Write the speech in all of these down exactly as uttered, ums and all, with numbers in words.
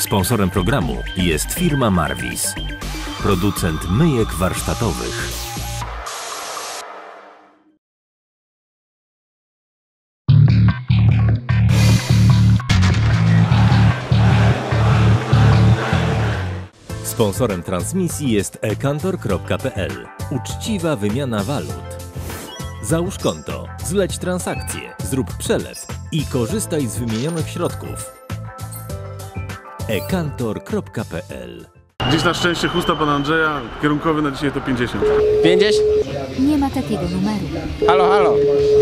Sponsorem programu jest firma Marvis, producent myjek warsztatowych. Sponsorem transmisji jest e kantor kropka p l. Uczciwa wymiana walut. Załóż konto, zleć transakcje, zrób przelew i korzystaj z wymienionych środków. e kantor kropka p l. Dziś na szczęście chusta pana Andrzeja, kierunkowy na dzisiaj to pięćdziesiąt. pięćdziesiąt? Nie ma takiego numeru. Halo, halo.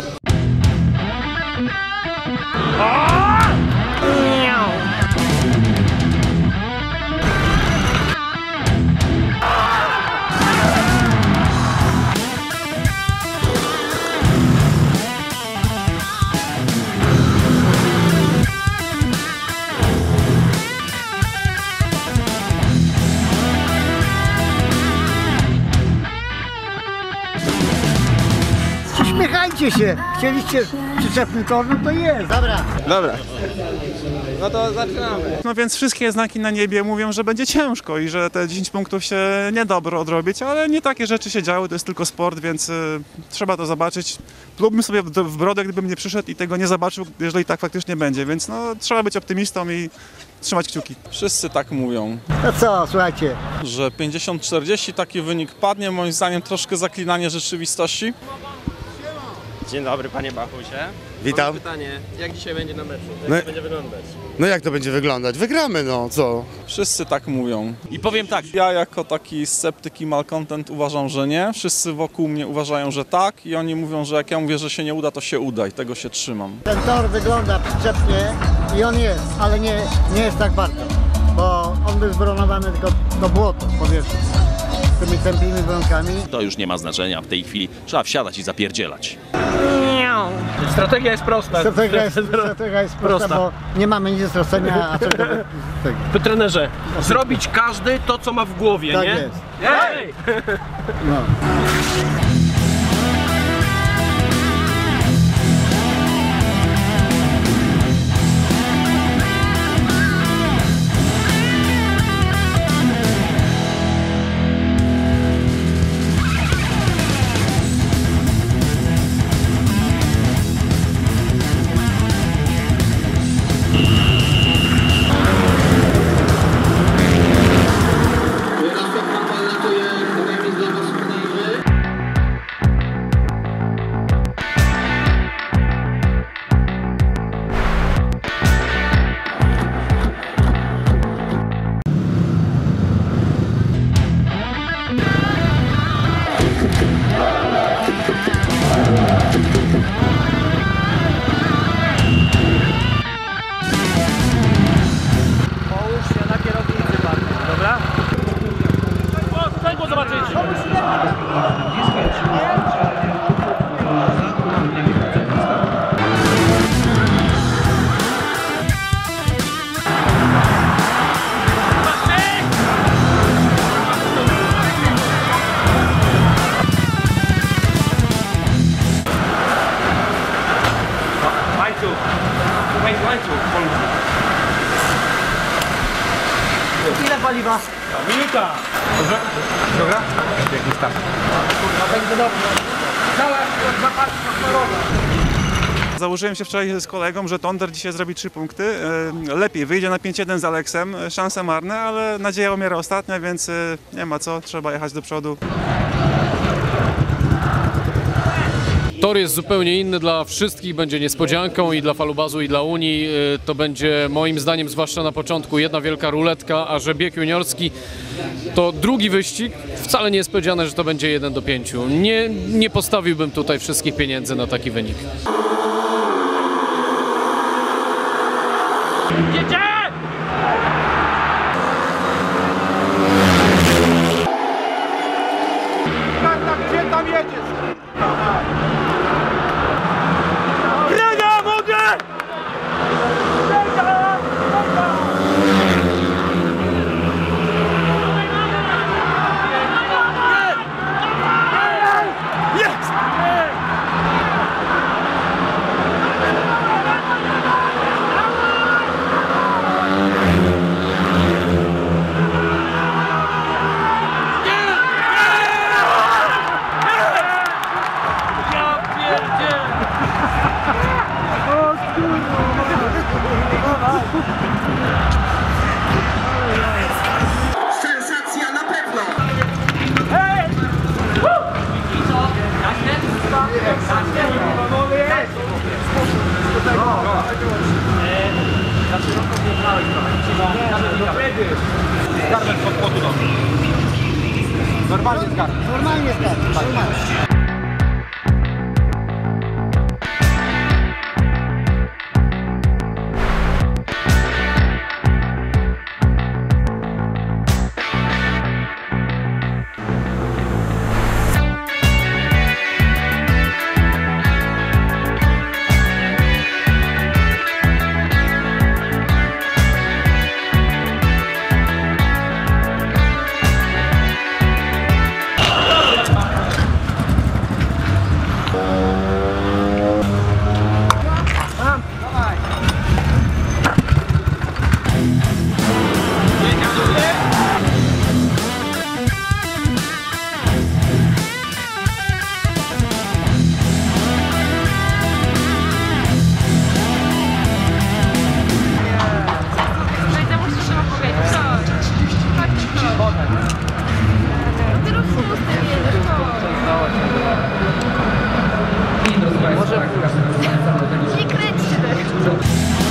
Uśmiechajcie się! Chcieliście przyczepny tor, no to jest. Dobra. Dobra. No to zaczynamy. No więc wszystkie znaki na niebie mówią, że będzie ciężko i że te dziesięć punktów się nie da odrobić, ale nie takie rzeczy się działy, to jest tylko sport, więc y, trzeba to zobaczyć. Plułbym sobie w, w brodę, gdybym nie przyszedł i tego nie zobaczył, jeżeli tak faktycznie będzie, więc no trzeba być optymistą i trzymać kciuki. Wszyscy tak mówią, No co, słuchajcie. że pięćdziesiąt czterdzieści taki wynik padnie, moim zdaniem troszkę zaklinanie rzeczywistości. Dzień dobry, panie Bachusie. Witam. Mam pytanie, jak dzisiaj będzie na meczu? Jak No- to będzie wyglądać? No jak to będzie wyglądać? Wygramy, no co? Wszyscy tak mówią. I powiem tak, Ja jako taki sceptyk i malcontent uważam, że nie. Wszyscy wokół mnie uważają, że tak i oni mówią, że jak ja mówię, że się nie uda, to się uda i tego się trzymam. Ten tor wygląda przyczepnie i on jest, ale nie, nie jest tak bardzo, bo on był zbronowany tylko do błoto, powierzchni. Tymi tępimi warunkami. to już nie ma znaczenia w tej chwili. Trzeba wsiadać i zapierdzielać. Strategia jest prosta. Strategia jest, strategia jest prosta, Prosta. bo nie mamy nic do stracenia, a czego tego. Trenerze, zrobić każdy to, co ma w głowie, Tak nie? jest. Hej! No. Połóż się na kierownicy, pan. Dobra? Daj go zobaczyć. Łańcuch. Łańcuch. Ile paliwa? Minuta. Dobrze? Dobra? Piękny start. Będzie dobrze. Cała zapaść kolorowa. Założyłem się wczoraj z kolegą, że Tonder dzisiaj zrobi trzy punkty. E, Lepiej wyjdzie na pięć jeden z Aleksem, szanse marne, ale nadzieja umiera ostatnia, więc e, nie ma co, trzeba jechać do przodu. Tor jest zupełnie inny dla wszystkich, będzie niespodzianką i dla Falubazu, i dla Unii. To będzie moim zdaniem, zwłaszcza na początku, jedna wielka ruletka, a że bieg juniorski to drugi wyścig, wcale nie jest powiedziane, że to będzie jeden do pięciu. Nie, nie postawiłbym tutaj wszystkich pieniędzy na taki wynik. Jedzie! Gdzie tam jedziesz? Brega, mogę! Jest! Skarbek pod potu nogi. Normalnie skarbek. Normalnie skarbek, normalnie. Nie kręćcie tak.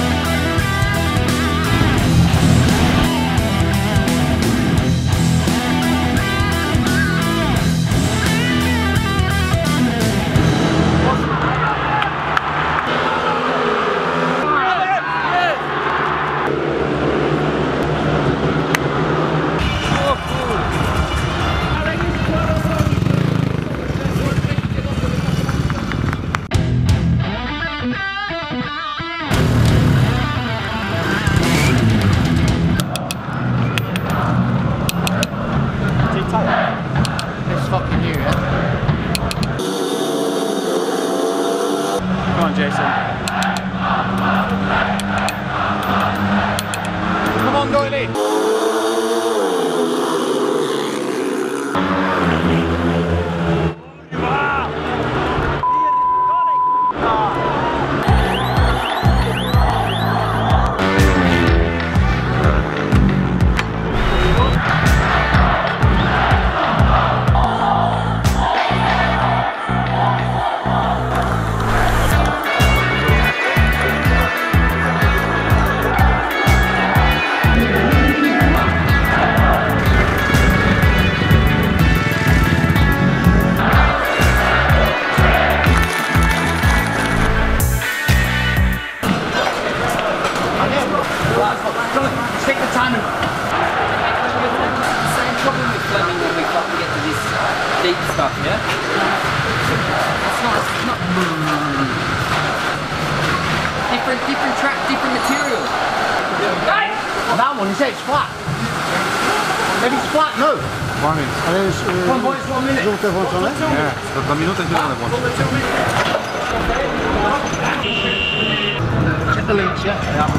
Come on, Jason. Come on, Doyle. Take the time and... Same problem with Fleming when we fucking get to this deep stuff, yeah? It's not... It's not... Different, different track, different material. That one, you say it's flat. Maybe it's flat, no. Ale już yy, żółte włączone? Nie, to za minutę zielone włączone. Check the links, yeah.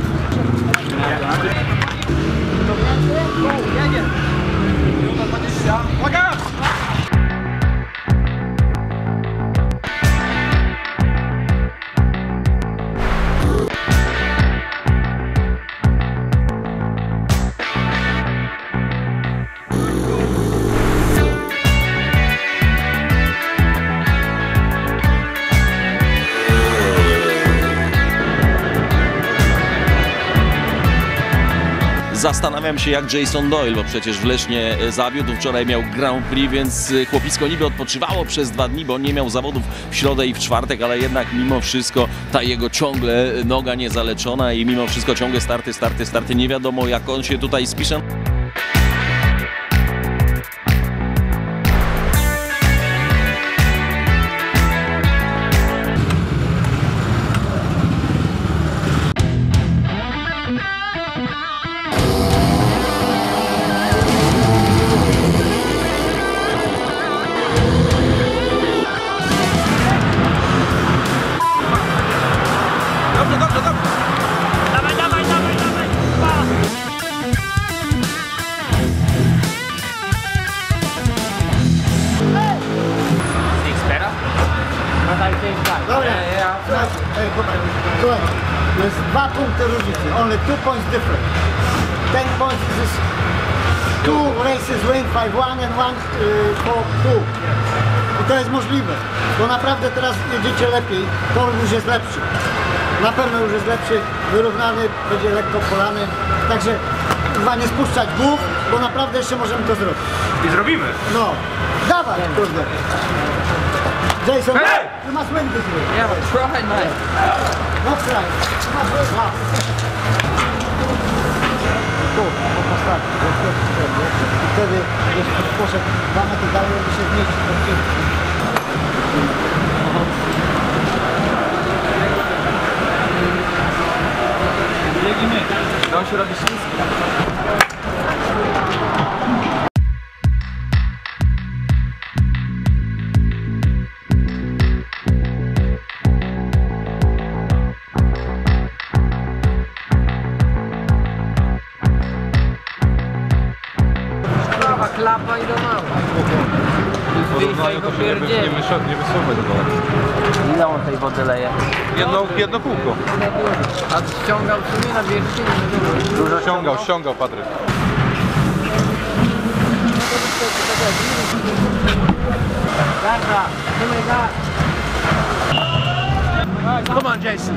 Zastanawiam się jak Jason Doyle, bo przecież w Lesznie zawiódł, wczoraj miał Grand Prix, więc chłopisko niby odpoczywało przez dwa dni, bo nie miał zawodów w środę i w czwartek, ale jednak mimo wszystko ta jego ciągle noga niezaleczona i mimo wszystko ciągle starty, starty, starty, nie wiadomo jak on się tutaj spisze. Dobra, ej, słuchaj, jest dwa punkty różnicy, only two points different. Ten points is two races win, five one and one uh, for two. I to jest możliwe, bo naprawdę teraz jedziecie lepiej, tor już jest lepszy. Na pewno już jest lepszy, wyrównany, będzie lekko polany. Także chyba nie spuszczać głów, bo naprawdę jeszcze możemy to zrobić. I zrobimy. No, dawaj, kurde. Jason, Hey! you must win this way. Yeah, but try, mate. No try. You must win. Wow. Tu, po postaci, i wtedy jeśli poszedł dwa metry dalej, by się zmieścił do piętki. Biegniemy. On się robi śliski. Prawa klapa i do mała. Wyjście go pierdzieli. Nie wysuwaj do dołu. Ile on tej wody leje? Jedno, jedno półko. A ściągał w sumie na wierzchu? Dużo ściągał, ściągał Patryk. Come on, Jason.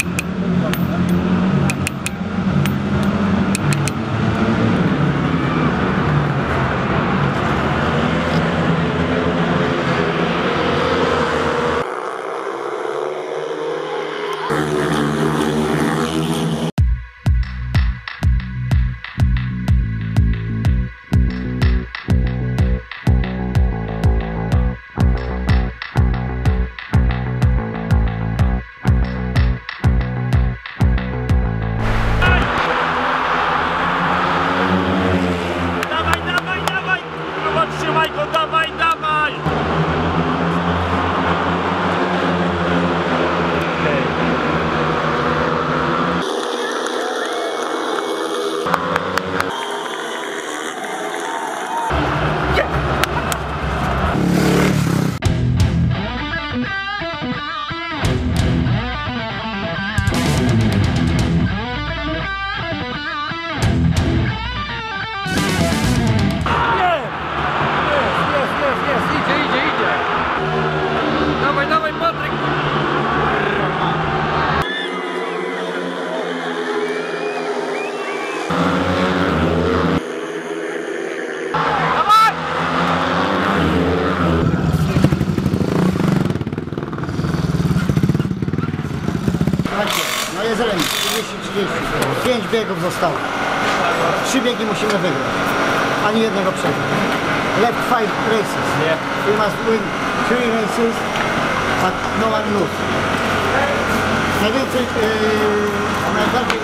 No jest remis, trzydzieści trzydzieści. pięć biegów zostało. trzy biegi musimy wygrać. Ani jednego przegrać. Left five races. We must win three races, but no one lose. Najwięcej, yy, najbardziej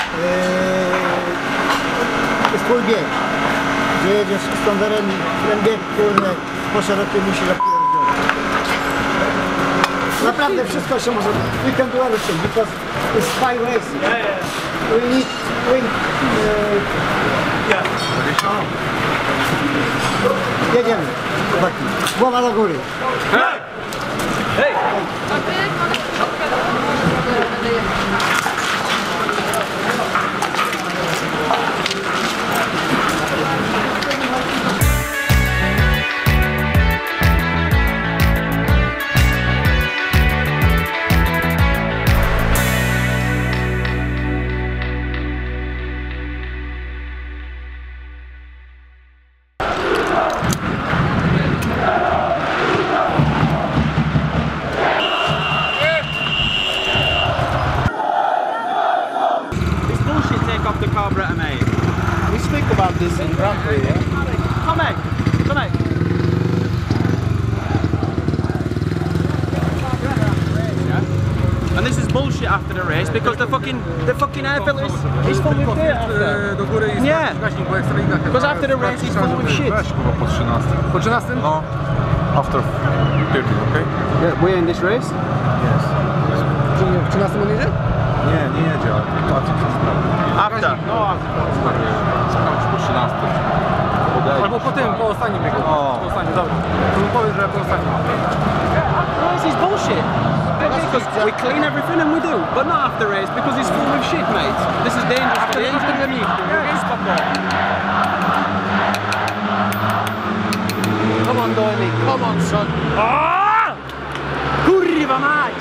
yy, jest twój bieg. Gdzie jedziesz z konwerem i ten bieg, kurde, po szerokim musi zapierdolić. Naprawdę wszystko się może. We can do everything because it's five races. Yeah, yeah. We need win. Uh, Yeah. jedziemy. Chłopaki. Głowa do góry. Hej! Hej! Carburetor, mate. We speak about this in Grand Prix, yeah? Come on, come on. And this is bullshit after the race because the fucking the fucking air filter is, is full with dirt after. Yeah. Because after the race it's full with shit. Po trzynastym. Po trzynastym? No. After thirty, okay? Yeah, we're in this race? Yes. W trzynastym on jedzie? Nie, nie jedzie, ale patrzę przez After. No, sprawdź po trzynastym. Albo po tym, po ostatnim biegu. O. Po ostatnim, dobra. To mi powiedz, że po ostatnim. This is bullshit. Because we clean everything and we do, but not after race because it's full of shit, mate. This is dangerous for the engine. Come on, Doily. Come on, son. Ah! Kurwa mać!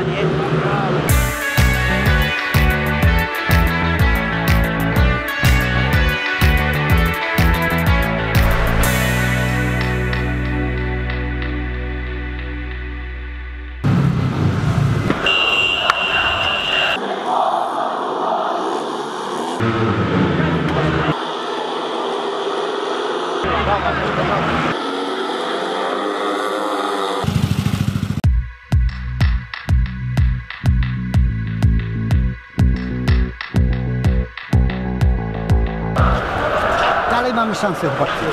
Dalej mamy szansę w walce.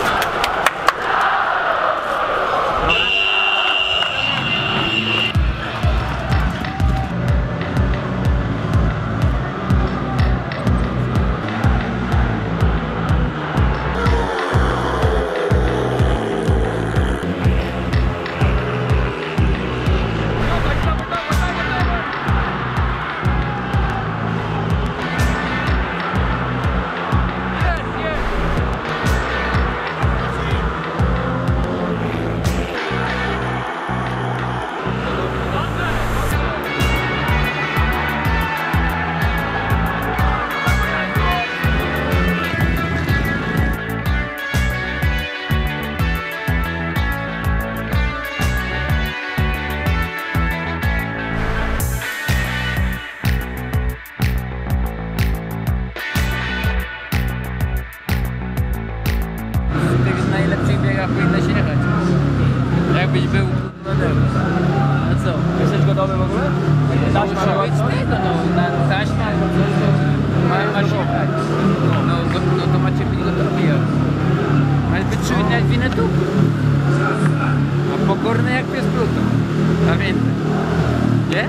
W najlepszych biegach powinno się jechać. Jakbyś był no dobra. A co? Jesteś gotowy w ogóle? Taśma ma być tego, no, na taśmę albo coś, to mają masz jechać. No, go, no to macie być gotowi. Masz być czujny jak winę tu. A pokorny jak pies Pluto. Pamiętaj. Nie?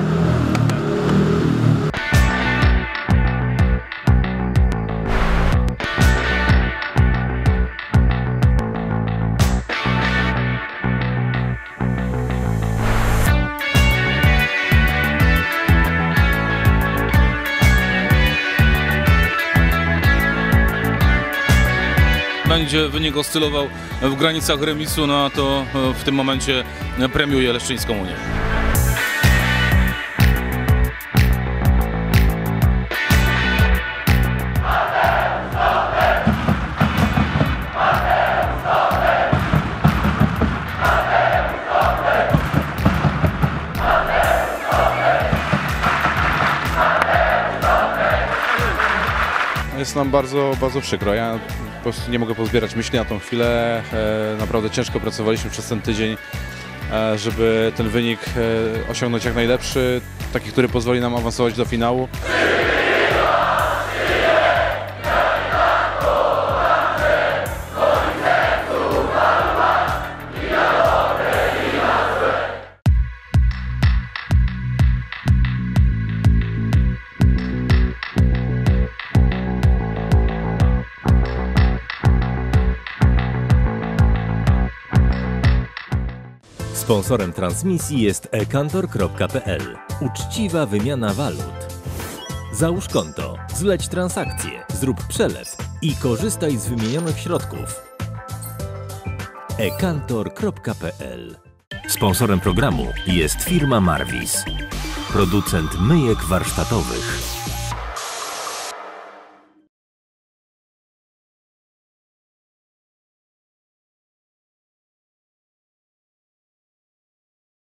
Będzie wynik oscylował w granicach remisu, no a to w tym momencie premiuje Leszczyńską Unię. Jest nam bardzo, bardzo przykro. Ja po prostu nie mogę pozbierać myśli na tą chwilę. E, naprawdę ciężko pracowaliśmy przez ten tydzień, e, żeby ten wynik e, osiągnąć jak najlepszy, taki, który pozwoli nam awansować do finału. Sponsorem transmisji jest e kantor kropka p l. Uczciwa wymiana walut. Załóż konto, zleć transakcje, zrób przelew i korzystaj z wymienionych środków. e kantor kropka p l. Sponsorem programu jest firma Marvis, producent myjek warsztatowych.